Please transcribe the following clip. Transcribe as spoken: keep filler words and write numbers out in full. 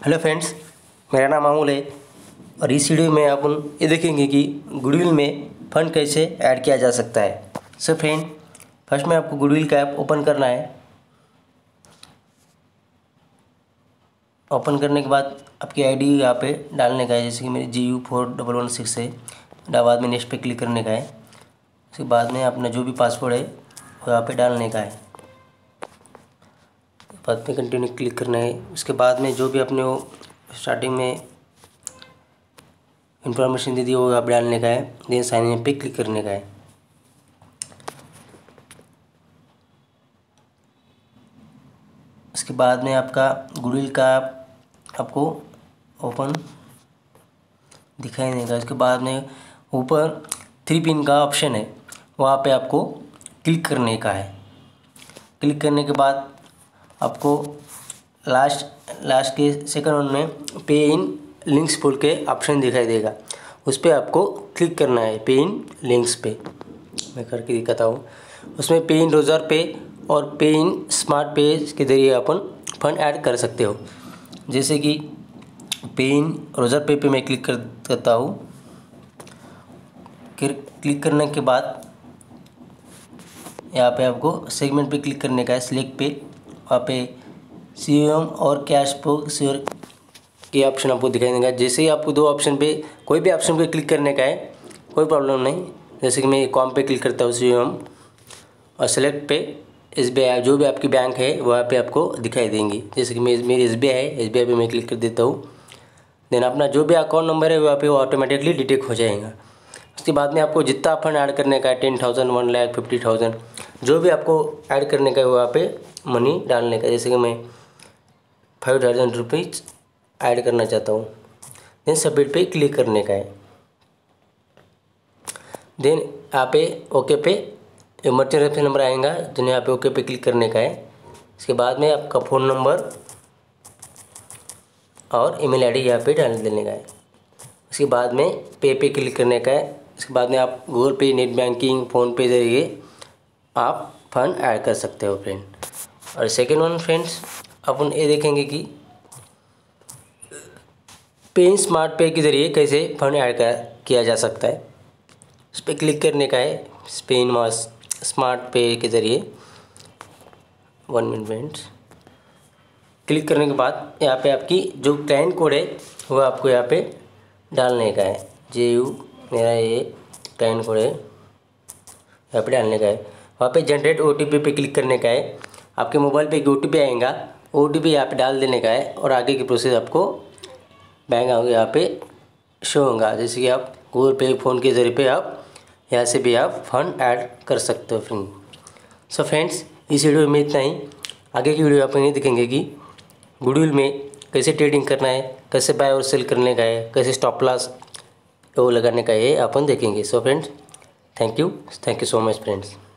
Hello friends, मेरा नाम अमूल है और इस वीडियो में अपन ये देखेंगे कि गुडविल में फ़ंड कैसे ऐड किया जा सकता है। सो फ्रेंड, फर्स्ट में आपको गुडविल का ऐप ओपन करना है। ओपन करने के बाद आपकी आईडी यहाँ पे डालने का है, जैसे कि मेरी G U four double one six है। बाद में नेक्स्ट पे क्लिक करने का है। उसके बाद में अपना जो भी पासवर्ड है वो यहाँ पे डालने का है। बाद में कंटिन्यू क्लिक करना है। उसके बाद में जो भी अपने वो स्टार्टिंग में इंफॉर्मेशन दे दी वो आप डालने का है। देन साइन इन पे क्लिक करने का है। उसके बाद में आपका गुडविल का आपको ओपन दिखाई देगा। उसके बाद में ऊपर थ्री पिन का ऑप्शन है, वहाँ पे आपको क्लिक करने का है। क्लिक करने के बाद आपको लास्ट लास्ट के सेकंड वन में पे इन लिंक्स बोल के ऑप्शन दिखाई देगा, उस पर आपको क्लिक करना है। पे इन लिंक्स पे मैं करके दिखाता हूँ। उसमें पे इन रोज़र पे और पे इन स्मार्ट पे के जरिए अपन फंड ऐड कर सकते हो। जैसे कि पे इन रोज़र पे पे मैं क्लिक कर करता हूँ। क्लिक करने के बाद यहाँ पे आपको सेगमेंट पे क्लिक करने का है, सिलेक्ट पे। वहाँ पे सी एम और कैश प्रो शेयर के ऑप्शन आपको दिखाई देगा। जैसे ही आपको दो ऑप्शन पे कोई भी ऑप्शन पे क्लिक करने का है, कोई प्रॉब्लम नहीं। जैसे कि मैं कॉम पे क्लिक करता हूँ सी एम और सेलेक्ट पे एस बी आई, जो भी आपकी बैंक है वहाँ पे आपको दिखाई देंगी। जैसे कि मेरी एस बी आई है, एस बी आई पे मैं क्लिक कर देता हूँ। देन अपना जो भी अकाउंट नंबर है वहाँ पे वो ऑटोमेटिकली डिटेक्ट हो जाएगा। उसके बाद में आपको जितना फंड ऐड करने का है, ten thousand one lakh fifty thousand जो भी आपको ऐड करने का है वहाँ पे मनी डालने का। जैसे कि मैं फाइव थाउजेंड रुपीज़ ऐड करना चाहता हूँ। देन सबमिट पे क्लिक करने का है। देन यहाँ पे ओके पे इमरजेंसी रेफरेंस नंबर आएगा, जिन्हें यहाँ पे ओके पे क्लिक करने का है। इसके बाद में आपका फ़ोन नंबर और ईमेल आईडी यहाँ पे डाल देने का है। उसके बाद में पे पे क्लिक करने का है। इसके बाद में आप गूगल पे, नेट बैंकिंग, फ़ोन पे जरिए आप फंड ऐड कर सकते हो फ्रेंड। और सेकेंड वन फ्रेंड्स, अपन ये देखेंगे कि पे इन स्मार्ट पे के ज़रिए कैसे फंड ऐड किया जा सकता है। उस पर क्लिक करने का है, पे इन मास स्मार्ट पे के ज़रिए। वन मिनट फ्रेंड्स, क्लिक करने के बाद यहाँ पे आपकी जो क्लाइंट कोड है वो आपको यहाँ पे डालने का है। जे यू मेरा ये क्लाइंट कोड है, यहाँ पे डालने का है। वहाँ पे जनरेट ओ टी पी पे क्लिक करने का है। आपके मोबाइल पे एक ओ टी पी आएगा, ओ टी पी यहाँ पे डाल देने का है और आगे की प्रोसेस आपको बैंक आओगे यहाँ पे शो होगा। जैसे कि आप गूगल पे, फ़ोन के ज़रिए पे आप यहाँ से भी आप फंड ऐड कर सकते हो फ्रेंड। सो फ्रेंड्स, इस वीडियो में इतना ही। आगे की वीडियो अपन ये देखेंगे कि गुडविल में कैसे ट्रेडिंग करना है, कैसे बाय और सेल करने का है, कैसे स्टॉप लॉस वो लगाने का है, अपन देखेंगे। So friends, thank you thank you so much friends.